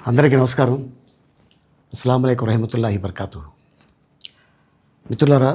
అందరికీ నమస్కారం. అస్సలాము అలైకుం రహమతుల్లాహి బర్కాతు. మిత్రులారా,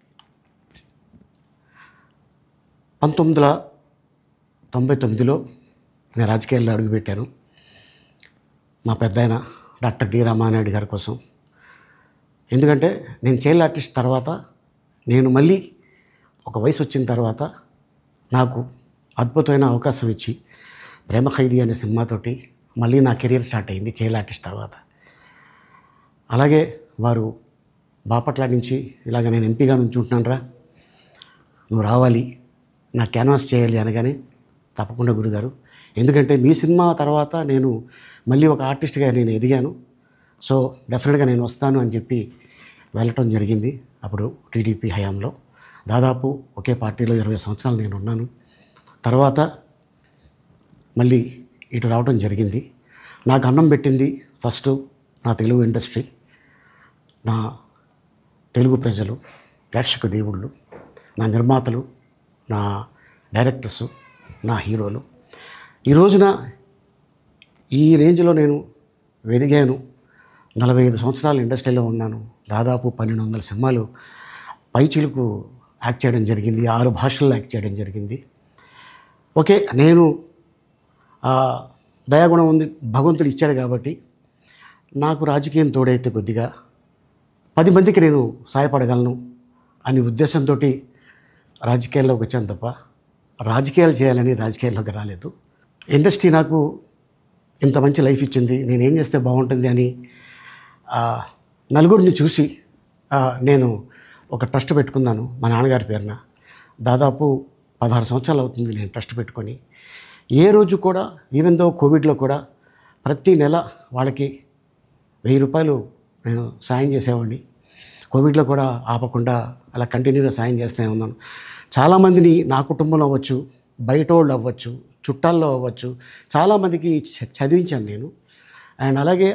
1999లో నేను రాజకీయాల్లో అడుగుపెట్టాను. మా పెద్దాయన డాక్టర్ డి రామానాయుడు గారి కోసం. ఎందుకంటే నేను చైల్డ్ ఆర్టిస్ట్ తర్వాత నేను మళ్ళీ ఒక వయసు వచ్చిన తర్వాత నాకు అద్భుతమైన అవకాశం ఇచ్చి ప్రేమ ఖైదీ అనే సినిమాతోటి మళ్ళీ నా కెరీర్ స్టార్ట్ అయింది చైల్డ్ ఆర్టిస్ట్ తర్వాత. అలాగే వారు బాపట్ల నుంచి ఇలాగ నేను ఎంపీగా నుంచుంటున్నాను రా, నువ్వు రావాలి, నా క్యాన్వాస్ చేయాలి అనగానే తప్పకుండా గురుగారు, ఎందుకంటే మీ సినిమా తర్వాత నేను మళ్ళీ ఒక ఆర్టిస్ట్గా నేను ఎదిగాను, సో డెఫినెట్గా నేను వస్తాను అని చెప్పి వెళ్ళటం జరిగింది. అప్పుడు టీడీపీ హయాంలో దాదాపు ఒకే పార్టీలో 20 సంవత్సరాలు నేను ఉన్నాను. తర్వాత మళ్ళీ ఇటు రావడం జరిగింది. నాకు అన్నం పెట్టింది ఫస్ట్ నా తెలుగు ఇండస్ట్రీ, నా తెలుగు ప్రజలు, ప్రేక్షక దేవుళ్ళు, నా నిర్మాతలు, నా డైరెక్టర్సు, నా హీరోలు. ఈ రోజున ఈ రేంజ్లో నేను ఎదిగాను. 45 సంవత్సరాలు ఇండస్ట్రీలో ఉన్నాను. దాదాపు 1200 సినిమాలు పైచిలుకు యాక్ట్ చేయడం జరిగింది. 6 భాషల్లో యాక్ట్ చేయడం జరిగింది. ఓకే, నేను దయాగుణం ఉంది, భగవంతుడు ఇచ్చాడు కాబట్టి నాకు రాజకీయం తోడైతే కొద్దిగా 10 మందికి నేను సాయపడగలను అనే ఉద్దేశంతో రాజకీయాల్లోకి వచ్చాను తప్ప రాజకీయాలు చేయాలని రాజకీయాల్లోకి రాలేదు. ఇండస్ట్రీ నాకు ఇంత మంచి లైఫ్ ఇచ్చింది, నేనేం చేస్తే బాగుంటుంది అని నలుగురిని చూసి నేను ఒక ట్రస్ట్ పెట్టుకున్నాను మా నాన్నగారి పేరున. దాదాపు 16 సంవత్సరాలు అవుతుంది నేను ట్రస్ట్ పెట్టుకొని. ఏ రోజు కూడా, ఈవెన్ దో కోవిడ్లో కూడా ప్రతి నెల వాళ్ళకి 1000 రూపాయలు నేను సాయం చేసేవాడిని. కోవిడ్లో కూడా ఆపకుండా అలా కంటిన్యూగా సాయం చేస్తూనే ఉన్నాను. చాలామందిని నా కుటుంబంలో అవ్వచ్చు, బయట వాళ్ళు అవ్వచ్చు, చుట్టాల్లో అవ్వచ్చు, చాలామందికి చదివించాను నేను. అండ్ అలాగే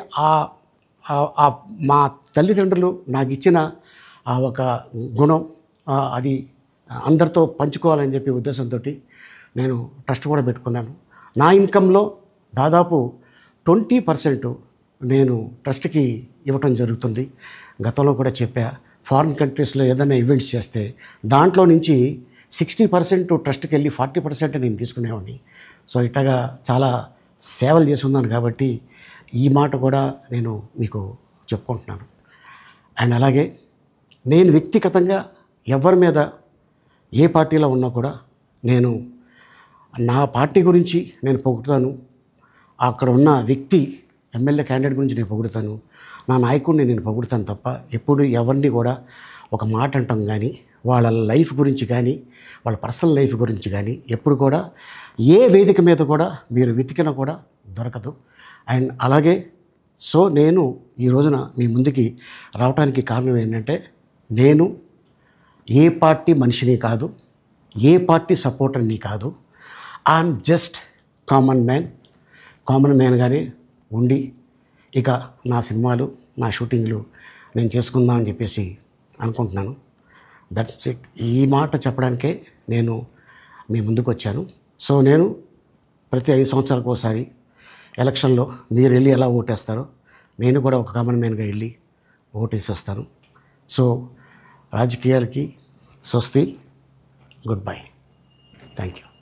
మా తల్లిదండ్రులు నాకు ఇచ్చిన ఒక గుణం అది అందరితో పంచుకోవాలని చెప్పి ఉద్దేశంతో నేను ట్రస్ట్ కూడా పెట్టుకున్నాను. నా ఇన్కంలో దాదాపు 20% నేను ట్రస్ట్కి ఇవ్వటం జరుగుతుంది. గతంలో కూడా చెప్పా, ఫారిన్ కంట్రీస్లో ఏదైనా ఈవెంట్స్ చేస్తే దాంట్లో నుంచి 60% ట్రస్ట్కి వెళ్ళి 40% నేను తీసుకునేవాడిని. సో ఇట్లాగా చాలా సేవలు చేసి ఉన్నాను కాబట్టి ఈ మాట కూడా నేను మీకు చెప్పుకుంటున్నాను. అండ్ అలాగే నేను వ్యక్తిగతంగా ఎవరి మీద ఏ పార్టీలో ఉన్నా కూడా నేను నా పార్టీ గురించి నేను పొగుడుతాను, అక్కడ ఉన్న వ్యక్తి ఎమ్మెల్యే క్యాండిడేట్ గురించి నేను పొగుడుతాను, నా నాయకుడిని నేను పొగుడుతాను తప్ప ఎప్పుడు ఎవరిని కూడా ఒక మాట అంటాం కానీ, వాళ్ళ లైఫ్ గురించి కానీ, వాళ్ళ పర్సనల్ లైఫ్ గురించి కానీ ఎప్పుడు కూడా ఏ వేదిక మీద కూడా మీరు వెతికినా కూడా దొరకదు. అండ్ అలాగే సో నేను ఈ రోజున మీ ముందుకి రావడానికి కారణం ఏంటంటే, నేను ఏ పార్టీ మనిషిని కాదు, ఏ పార్టీ సపోర్టర్ని కాదు, ఐఎమ్ జస్ట్ కామన్ మ్యాన్గానే ఉండి ఇక నా సినిమాలు, నా షూటింగ్లు నేను చేసుకుందాం అని చెప్పేసి అనుకుంటున్నాను. That's it. ఈ మాట చెప్పడానికే నేను మీ ముందుకు వచ్చాను. సో నేను ప్రతి 5 సంవత్సరాలకు ఒకసారి ఎలక్షన్లో మీరు వెళ్ళి ఎలా ఓటేస్తారో నేను కూడా ఒక కామన్ మ్యాన్గా వెళ్ళి ఓటేసి వస్తాను. సో రాజకీయాలకి స్వస్తి, గుడ్ బై, థ్యాంక్ యూ.